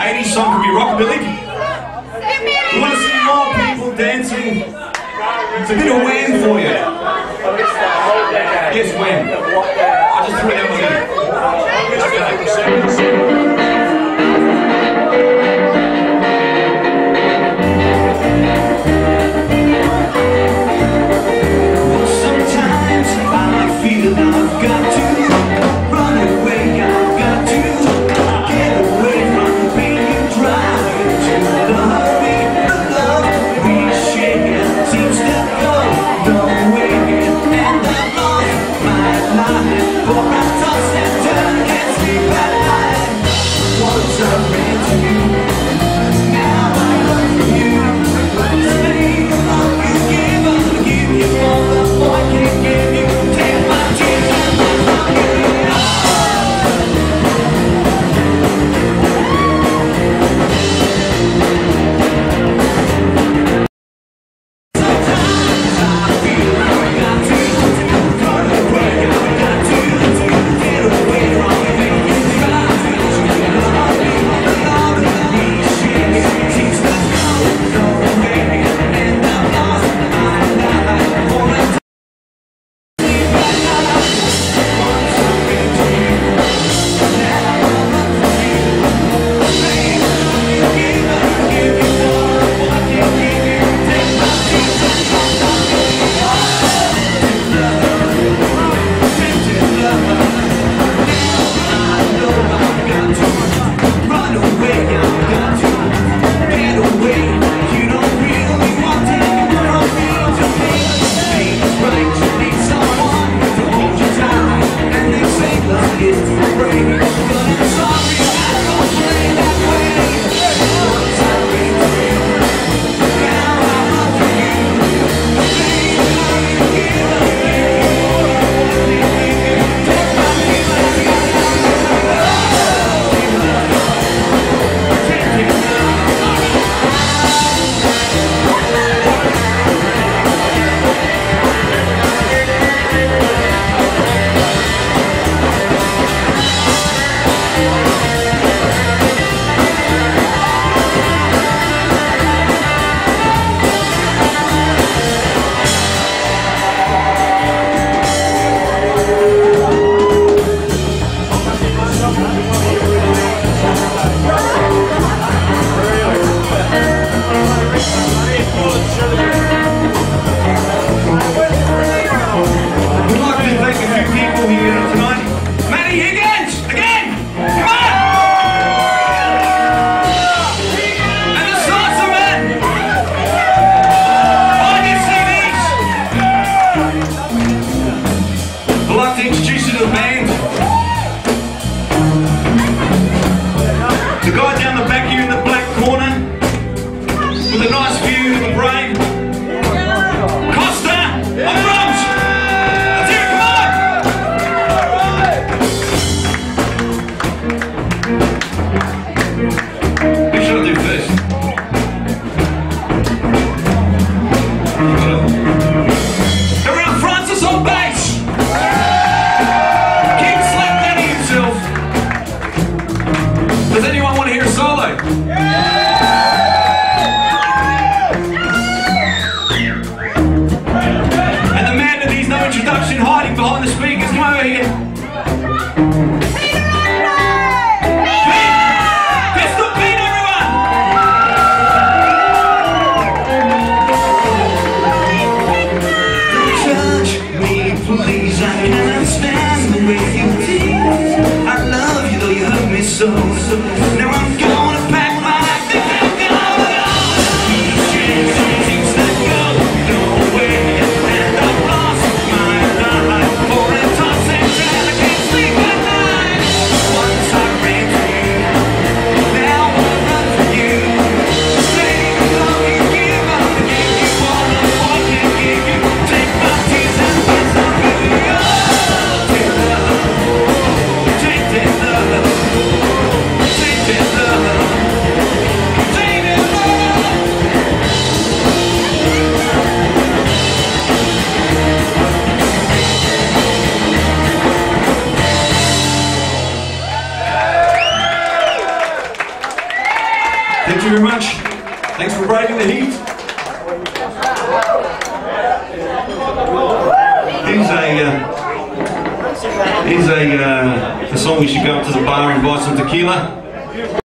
80s song could be rockabilly. We want to see more people dancing. It's a bit of Wham for you. Yes, Wham. I just threw it out Sometimes I feel I've got to run away. I've got to get away from the pain you drive to the heartbeat. The love we share seems to go nowhere, and I've lost my life. For I toss and turn, can't sleep at night. Once I ran to you, now I run from you. Stay along, you give up, give you all the boy can't give you. Take my tears and run from you. Now I'm gonna pack my things and go. Seems to go nowhere, and I've lost my life for a toss and turn. I can't sleep at night. Once I ran to you, now I run for you. Say love you, give up, give you all the I can give you. Take my tears and put some good. Tainted love, tainted love. Thank you very much. Thanks for braving the heat. Here's a song we should go up to the bar and buy some tequila.